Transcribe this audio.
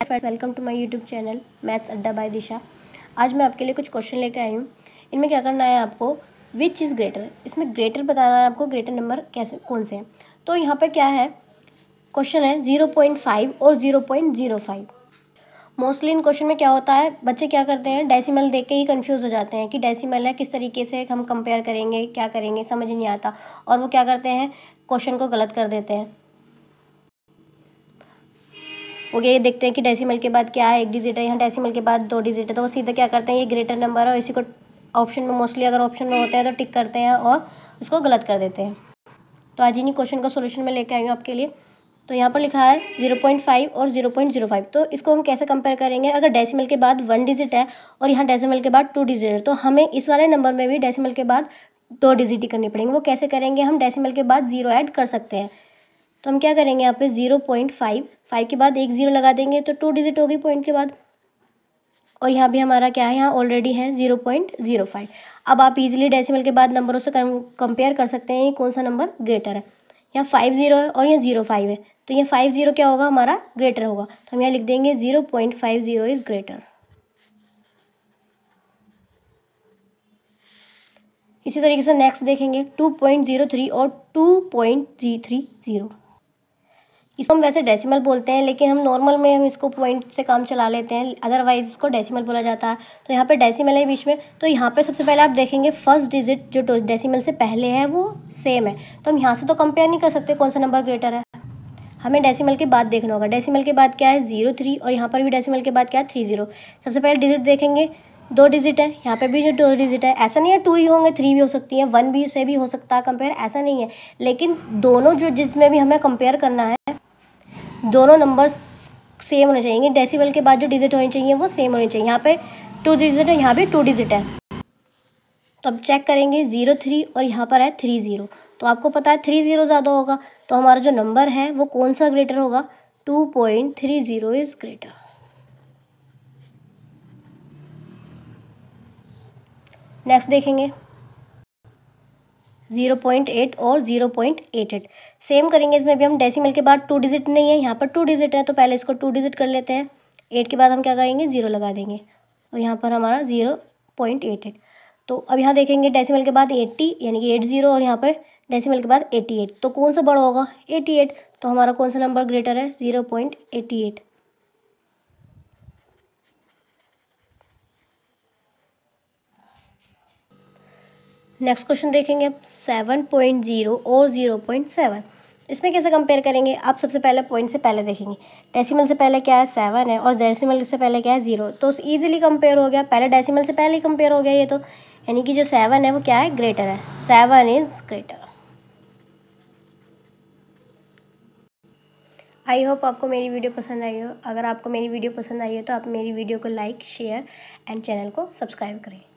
Welcome to my YouTube channel maths Adda by Disha. आज मैं आपके लिए कुछ क्वेश्चन लेकर आई हूँ। इनमें क्या करना है आपको, विच इज़ ग्रेटर, इसमें ग्रेटर बताना है आपको, ग्रेटर नंबर कैसे कौन से हैं। तो यहाँ पे क्या है, क्वेश्चन है 0.5 और 0.05। मोस्टली इन क्वेश्चन में क्या होता है, बच्चे क्या करते हैं, डेसिमल देख के ही कंफ्यूज हो जाते हैं कि डेसिमल है, किस तरीके से हम कंपेयर करेंगे, क्या करेंगे, समझ नहीं आता, और वो क्या करते हैं, क्वेश्चन को गलत कर देते हैं। वो ये देखते हैं कि डेसिमल के बाद क्या है, एक डिजिट है, यहाँ डेसिमल के बाद 2 डिजिट है, तो वो सीधा क्या करते हैं, ये ग्रेटर नंबर है और इसी को ऑप्शन में, मोस्टली अगर ऑप्शन में होते हैं तो टिक करते हैं और उसको गलत कर देते हैं। तो आज इन्हीं क्वेश्चन का सोल्यूशन मैं लेकर आई हूँ आपके लिए। तो यहाँ पर लिखा है 0.5 और 0.05। तो इसको हम कैसे कंपेयर करेंगे, अगर डेसिमल के बाद 1 डिजिट है और यहाँ डेसिमल के बाद 2 डिजिट है, तो हमें इस वाले नंबर में भी डेसिमल के बाद 2 डिजिट ही करनी पड़ेंगे। वो कैसे करेंगे, हम डेसिमल के बाद 0 ऐड कर सकते हैं। तो हम क्या करेंगे, यहाँ पे 0.5, 5 के बाद एक 0 लगा देंगे तो 2 डिजिट होगी पॉइंट के बाद। और यहाँ भी हमारा क्या है, यहाँ ऑलरेडी है 0.05। अब आप इजीली डेसिमल के बाद नंबरों से कंपेयर कर सकते हैं कौन सा नंबर ग्रेटर है। यहाँ 5 0 है और यहाँ 0.5 है, तो यहाँ 5 0 क्या होगा, हमारा ग्रेटर होगा। तो हम यहाँ लिख देंगे 0.50 इज़ ग्रेटर। इसी तरीके से नेक्स्ट देखेंगे 2.03 और 2.330। इसको हम वैसे डेसिमल बोलते हैं, लेकिन हम नॉर्मल में हम इसको पॉइंट से काम चला लेते हैं, अदरवाइज इसको डेसिमल बोला जाता है। तो यहाँ पे डेसिमल है बीच में, तो यहाँ पे सबसे पहले आप देखेंगे फर्स्ट डिजिट जो डेसिमल से पहले है वो सेम है, तो हम यहाँ से तो कंपेयर नहीं कर सकते कौन सा नंबर ग्रेटर है, हमें डेसिमल के बाद देखना होगा। डेसिमल के बाद क्या है 0.3 और यहाँ पर भी डेसिमल के बाद क्या है 30। सबसे पहले डिजिट देखेंगे, 2 डिजिट है, यहाँ पे भी जो 2 डिजिट है, ऐसा नहीं है 2 ही होंगे, 3 भी हो सकती है, 1 भी से भी हो सकता है कंपेयर, ऐसा नहीं है। लेकिन दोनों जो जिसमें भी हमें कंपेयर करना है, दोनों नंबर्स सेम होने चाहिए। डेसिमल के बाद जो डिजिट होनी चाहिए वो सेम होनी चाहिए। यहाँ पे 2 डिजिट है, यहाँ भी 2 डिजिट है, तो अब चेक करेंगे 0.3 और यहाँ पर है 30। तो आपको पता है 30 ज़्यादा होगा, तो हमारा जो नंबर है वो कौन सा ग्रेटर होगा, 2.30 इज़ ग्रेटर। नेक्स्ट देखेंगे 0.8 और 0.88। सेम करेंगे, इसमें भी हम डेसिमल के बाद 2 डिजिट नहीं है, यहाँ पर 2 डिजिट है, तो पहले इसको 2 डिजिट कर लेते हैं। 8 के बाद हम क्या करेंगे, 0 लगा देंगे और यहाँ पर हमारा 0.88। तो अब यहाँ देखेंगे डेसिमल के बाद 80 यानी कि 80 और यहाँ पर डेसिमल के बाद 88, तो कौन सा बड़ा होगा, 88। तो हमारा कौन सा नंबर ग्रेटर है, 0.88। नेक्स्ट क्वेश्चन देखेंगे अब 7.0 और 0.7। इसमें कैसे कंपेयर करेंगे, आप सबसे पहले पॉइंट से पहले देखेंगे, डेसिमल से पहले क्या है 7 है और डेसिमल से पहले क्या है 0, तो ईजिली कंपेयर हो गया, पहले डेसिमल से पहले ही कंपेयर हो गया ये, तो यानी कि जो 7 है वो क्या है, ग्रेटर है, 7 इज़ ग्रेटर। आई होप आपको मेरी वीडियो पसंद आई हो। अगर आपको मेरी वीडियो पसंद आई हो तो आप मेरी वीडियो को लाइक, शेयर एंड चैनल को सब्सक्राइब करें।